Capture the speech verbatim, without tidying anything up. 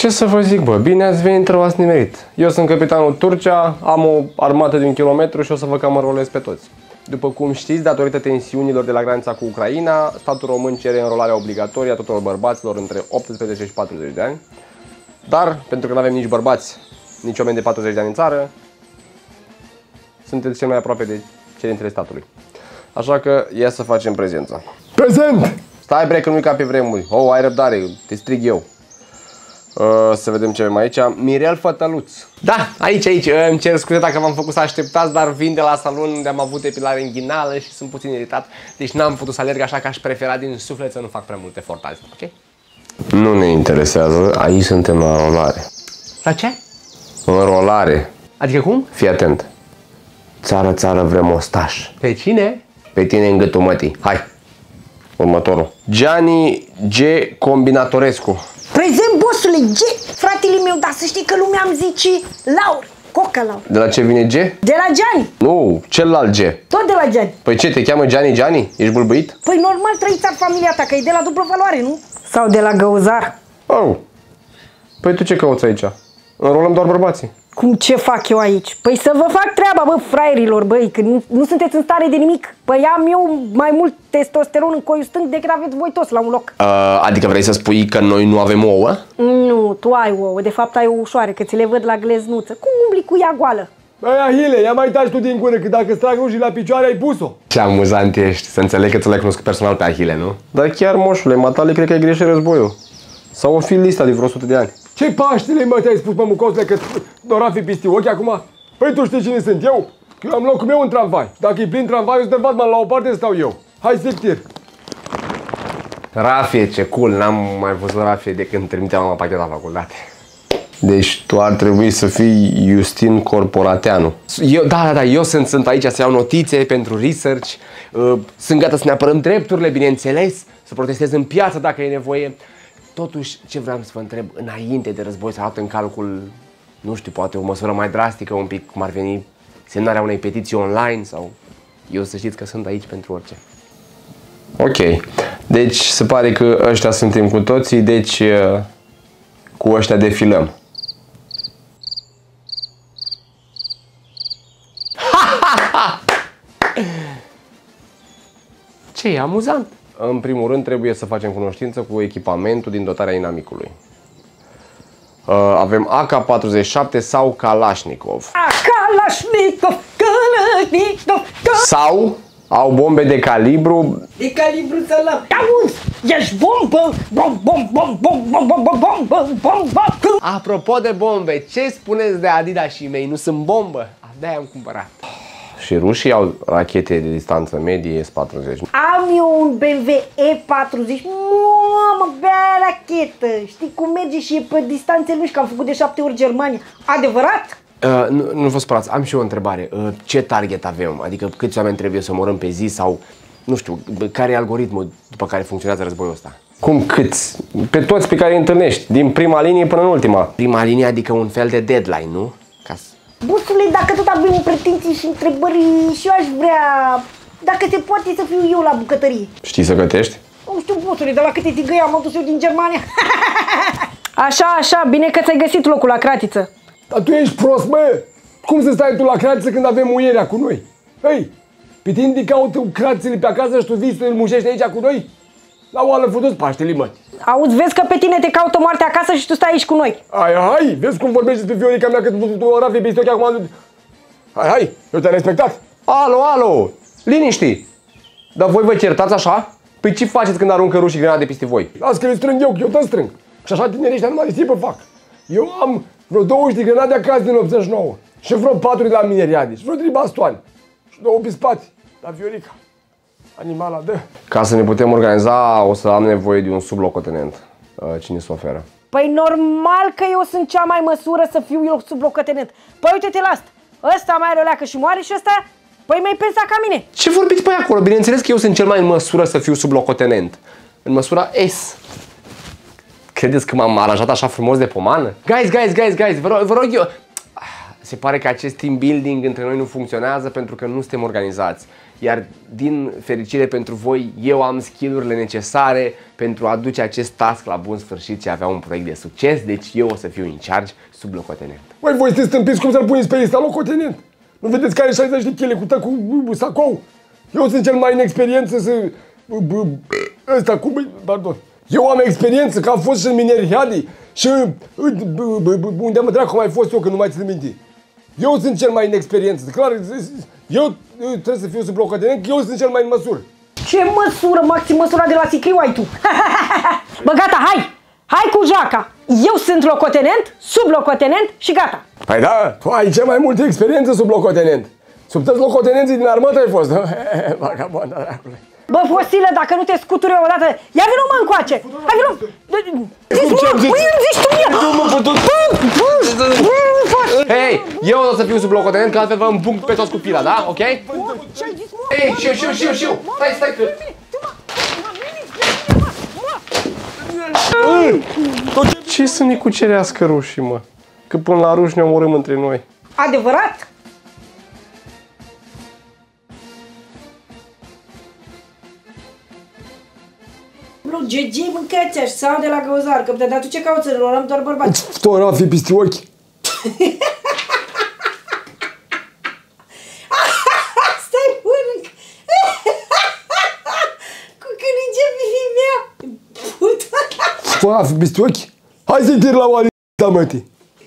Ce să vă zic, bă, bine ați venit, rău ați nimerit. Eu sunt capitanul Turcia, am o armată de un kilometru și o să vă cam înrolez pe toți. După cum știți, datorită tensiunilor de la granița cu Ucraina, statul român cere înrolarea obligatorie a tuturor bărbaților între optsprezece și patruzeci de ani. Dar, pentru că nu avem nici bărbați, nici oameni de patruzeci de ani în țară, sunteți cel mai aproape de cerințele statului. Așa că ia să facem prezența. Prezent! Stai, bre, că nu-i ca pe vremuri. Oh, ai răbdare, te strig eu. Uh, să vedem ce avem aici. Mirel Fătăluț. Da, aici, aici. Îmi cer scuze dacă v-am făcut să așteptați, dar vin de la salon unde am avut epilare inghinală și sunt puțin iritat. Deci n-am putut să alerg, așa că aș prefera din suflet să nu fac prea mult efort azi, ok? Nu ne interesează. Aici suntem la înrolare. La ce? Înrolare. Adică cum? Fii atent. Țară, țară, vrem ostaș. Pe cine? Pe tine în gâtul mătii. Hai. Următorul. Gianni G. Combinatorescu. Prezent, bossule, G, fratele meu, dar să știi că lumea îmi zice Laur, Coca Laur. De la ce vine G? De la Gianni. Nu, celălalt G. Tot de la Gianni. Păi ce, te cheamă Gianni Gianni? Ești bâlbâit? Păi normal trăiți ar familia ta, că e de la dublă valoare, nu? Sau de la Găuzar. Oh. Păi tu ce cauți aici? Înrolăm doar bărbații. Cum ce fac eu aici? Păi să vă fac treaba, bă, fraierilor, băi, că nu, nu sunteți în stare de nimic. Păi am eu mai mult testosteron în coiul stâng decât aveți voi toți la un loc. Uh, adică vrei să spui că noi nu avem ouă? Nu, tu ai ouă, de fapt ai o ușoare, că ți le văd la gleznuță. Cum umbli cu ea goală? Băi, Ahile, ia mai taci tu din gură, că dacă strag rușii la picioare ai pus-o. Ce amuzant ești, să înțeleg că ți l-ai cunoscut personal pe Ahile, nu? Dar chiar, moșule, matale, cred că ai greșit războiul. Sau o fi lista de vreo o sută de ani. Ce Paștele, mă, te-ai spus, mă, mucosule, că Dora fi pistiu ochi acum? Păi tu știi cine sunt eu? Eu am locul meu în tramvai. Dacă e plin tramvaiul, să te vad, mă, la o parte stau eu. Hai, sectir. Rafie, ce cool, n-am mai văzut Rafie de când trimiteam la pachet la facultate. Deci tu ar trebui să fii Justin Corporateanu. Eu, da, da, da, eu sunt, sunt aici să iau notițe pentru research. Uh, sunt gata să ne apărăm drepturile, bineînțeles, să protestez în piață dacă e nevoie. Totuși, ce vreau să vă întreb, înainte de război s-a luat în calcul, nu știu, poate o măsură mai drastică, un pic, cum ar veni semnarea unei petiții online sau... Eu să știți că sunt aici pentru orice. Ok, deci se pare că ăștia suntem cu toții, deci cu ăștia defilăm. Ce e amuzant? În primul rând trebuie să facem cunoștință cu echipamentul din dotarea inamicului. Uh, avem A K patruzeci și șapte sau Kalashnikov. Kalashnikov, Kalashnikov, Sau au bombe de calibru... de calibru salam. Auzi, ești bombă, bom, bom, bom, bom, bom, bom, bom, bom, bom, bom, bom. Apropo de bombe, ce spuneți de Adidas-ii mei? Nu sunt bombă? De-aia am cumpărat. Și rușii au rachete de distanță medie S patruzeci. Am eu un B M W E patruzeci. Mamă, bea rachetă. Știi cum merge și e pe distanțe lungi, că am făcut de șapte ori Germania. Adevărat? Uh, nu, nu vă spărați, am și eu o întrebare. Uh, ce target avem? Adică câți oameni trebuie să omorâm pe zi sau, nu știu, care e algoritmul după care funcționează războiul ăsta? Cum câți? Pe toți pe care îi întâlnești, din prima linie până în ultima. Prima linie adică un fel de deadline, nu? Ca să... Busule, dacă tot avem pretenții și întrebări, și eu aș vrea, dacă se poate, să fiu eu la bucătărie. Știi să gătești? Nu știu, busule, de la câte tigăi am adus eu din Germania. Așa, așa, bine că ți-ai găsit locul la cratiță. Dar tu ești prost, mă! Cum să stai tu la cratiță când avem muierea cu noi? Hei, pe tine te caută cratițele pe acasă și tu vii să îl mușești aici cu noi? La oală fătus Paștele, mă! Auzi, vezi că pe tine te caută moartea acasă și tu stai aici cu noi. Hai, hai, vezi cum vorbești despre Viorica mea, că tu, tu, tu ora fi peste ochi acum. Hai, hai, eu te-am respectat. Alo, alo, liniști! Dar voi vă certați așa? Păi ce faceți când aruncă rușii grenade peste voi? Las că le strâng eu, că eu te strâng. Și așa tinerii ăștia numai risipă fac. Eu am vreo douăzeci de grenade acasă din optzeci și nouă. Și vreo patru de la mineriade. Și vreo trei bastoane. Și două pispați. La Viorica. Animala, dă. Ca să ne putem organiza, o să am nevoie de un sublocotenent. Cine se oferă? Păi normal că eu sunt cea mai măsură să fiu eu sublocotenent. Păi uite-te la asta. Ăsta mai are o leacă și moare și ăsta, păi mi-ai pensat ca mine. Ce vorbiți pe acolo? Bineînțeles că eu sunt cel mai în măsură să fiu sublocotenent. În măsura S. Credeți că m-am aranjat așa frumos de pomană? Guys, guys, guys, guys, vă rog, vă rog eu... se pare că acest team building între noi nu funcționează pentru că nu suntem organizați. Iar din fericire pentru voi, eu am skill-urile necesare pentru a duce acest task la bun sfârșit și a avea un proiect de succes, deci eu o să fiu in charge sub locotenent. Băi, voi sunteți stâmpiți, cum să-l puneți pe lista locotenent? Nu vedeți că are șaizeci de chile cu tă, cu sacou? Eu sunt cel mai în experiență să... Ăsta, cum... Pardon. Eu am experiență, că am fost și în Mineriadi și unde mă dracu mai fost eu, că nu mai țin minte. Eu sunt cel mai în experiență, clar, eu trebuie să fiu sub locotenent, că eu sunt cel mai în măsură. Ce măsură, maxim măsura de la Sicriu ai tu? Bă, gata, hai! Hai cu joaca! Eu sunt locotenent, sub locotenent și gata! Păi da, tu ai cea mai multă experiență sub locotenent. Sub toți locotenenții din armată ai fost, nu? Vagabonda, dracule. Bă, Fosile, dacă nu te scuturi eu odată, ia vină mă încoace! Hai vină! Zici mă, păi îmi zici tu mie! Hei, eu o să fiu sub locotenent, că altfel vă împung pe toți cu pila, da? Ok? Hei, știu, știu, știu, știu! Stai, stai că... Ce să ne cucerească rușii, mă? Că până la ruși ne omorâm între noi. Adevărat? Bro, G G mâncați-aș, sau de la găuzar, că dar tu ce cauți să luăm doar bărbați? Tu ăla fi peste ochi. Stai mânc! Cu cânice mea! Puta! Tu ăla fi peste ochi. Hai să-i tiri la o alită, mătii.